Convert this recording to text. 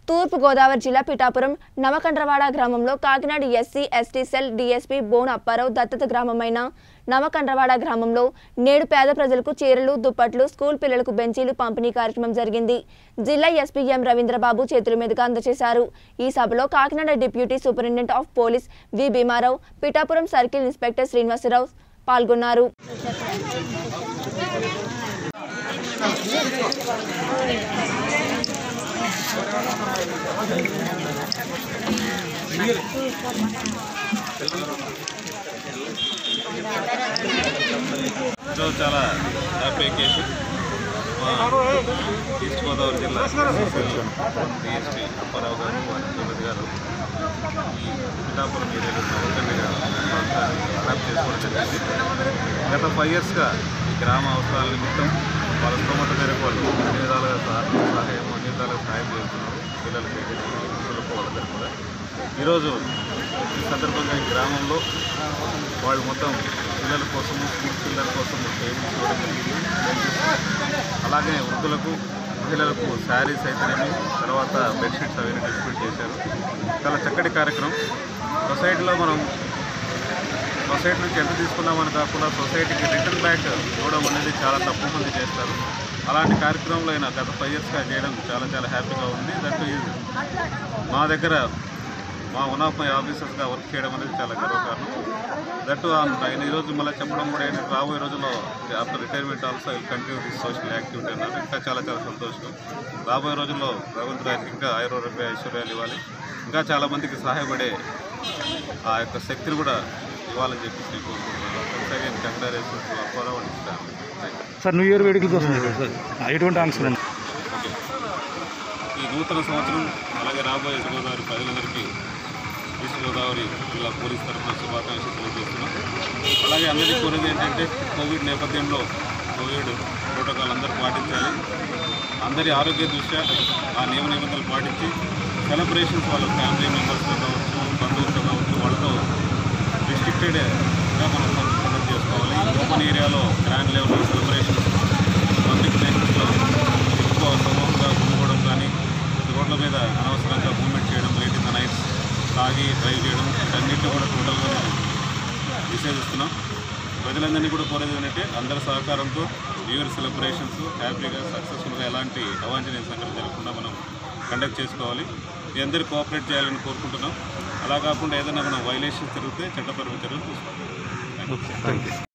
తూర్పు గోదావరి జిల్లా పిఠాపురం నవకండ్రవాడ గ్రామంలో Kakinada SC ST cell DSP Bone Apparao దత్తత గ్రామమైన నవకండ్రవాడ గ్రామంలో నేడు పేద ప్రజలకు చీరలు దుప్పట్లు స్కూల్ పిల్లలకు బెంచీలు పంపిణీ కార్యక్రమం జరిగింది. జిల్లా ఎస్పీ ఎం రవీంద్రబాబు చేతుల మీదుగా అందజేశారు. ఈ సభలో Kakinada deputy superintendent of police V Bhimarao, Pithapuram circle inspector Srinivasarao పాల్గొన్నారు. చాలా హ్యాపీ అకేషన్. ఈస్ట్ గోదావరి జిల్లా డిఎస్పీ అప్పారావు గారు, సుమతి గారు ఈ పిఠాపురం ఏరియాలో నవకండ్రగా అడాప్ట్ చేసుకోవడం జరిగింది. గత 5 yearsగా ఈ గ్రామ అవసరాల నిమిత్తం వాళ్ళ స్తోమత మేరకు వాళ్ళు అన్ని విధాలుగా సహాయం చేస్తున్నారు. పిల్లలకి వాళ్ళందరూ కూడా ఈరోజు ఈ సందర్భంగా ఈ గ్రామంలో వాళ్ళు మొత్తం పిల్లల కోసము స్కూల్ పిల్లల కోసం టేబుల్స్ ఇవ్వడం జరిగింది. అలాగే వృద్ధులకు మహిళలకు శారీస్ అయితేనేమి, తర్వాత బెడ్షీట్స్ అవన్నీ డిస్ట్రిబ్యూట్ చేశారు. చాలా చక్కటి కార్యక్రమం. సొసైటీలో మనం సొసైటీ నుంచి ఎంత తీసుకున్నామని కాకుండా సొసైటీకి రిటర్న్ బ్యాక్ ఇవ్వడం అనేది చాలా తక్కువ మంది చేస్తారు. అలాంటి కార్యక్రమంలో అయినా గత 5 yearsగా చేయడం చాలా హ్యాపీగా ఉంది. దట్టు మా దగ్గర మా వన్ ఆఫ్ మై ఆఫీసర్స్గా వర్క్ చేయడం అనేది చాలా గర్వకారణం. దట్టు ఆయన ఈరోజు మళ్ళీ చెప్పడం కూడా ఏంటంటే రాబోయే రోజుల్లో after retirement also I continue this social activity అన్నారు. ఇంకా చాలా సంతోషం. రాబోయే రోజుల్లో భగవంతుడు గారికి ఇంకా ఆయుర్వేద ఐశ్వర్యాలు ఇవ్వాలి, ఇంకా చాలామందికి సహాయపడే ఆ యొక్క శక్తిని కూడా ఇవ్వాలని చెప్పి కోరుకుంటున్నాను. కంగ్రాచులేషన్స్ అప్పారావు ఇస్తాను సార్. న్యూ ఇయర్ వేడుకల కోసం ఎటువంటి ఆన్సర్? ఈ నూతన సంవత్సరం అలాగే రాబోయే ఈస్ట్ గోదావరి ప్రజలందరికీ ఈస్ట్ గోదావరి జిల్లా పోలీస్ తరఫున శుభాకాంక్షలు తెలియజేస్తున్నాం. అలాగే అందరికీ కోరేది ఏంటంటే కోవిడ్ నేపథ్యంలో కోవిడ్ ప్రోటోకాల్ అందరూ పాటించాలి. అందరి ఆరోగ్య దృష్ట్యా ఆ నియమ నిబంధనలు పాటించి సెలబ్రేషన్స్ వాళ్ళ ఫ్యామిలీ మెంబర్స్తో కావచ్చు, బంధువులతో కావచ్చు, వాళ్ళతో రిస్ట్రిక్టెడ్గా మనం కండక్ట్ చేసుకోవాలి. ఓపెన్ ఏరియాలో గ్రాండ్ లెవెల్ సెలబ్రేషన్స్, పబ్లిక్ ప్లేసెస్లో ఎక్కువ సమూహంగా గుమ్ముకోవడం కానీ, రోడ్ల మీద అనవసరంగా మూవ్మెంట్ చేయడం, లేట్ ఇన్ ద నైట్స్ తాగి డ్రైవ్ చేయడం, వీటన్నిటిలో కూడా టోటల్గా మనం నిషేధిస్తున్నాం. ప్రజలందరినీ కూడా కోరేది ఏంటంటే అందరి సహకారంతో న్యూ ఇయర్ సెలబ్రేషన్స్ హ్యాపీగా సక్సెస్ఫుల్గా ఎలాంటి అవాంఛనీయ సంఘటన జరగకుండా మనం కండక్ట్ చేసుకోవాలి. మీ అందరూ కోఆపరేట్ చేయాలని కోరుకుంటున్నాం. అలా కాకుండా ఏదైనా మనం వైలేషన్స్ జరిగితే చట్టపరమైన చర్యలు తీసుకోవాలి.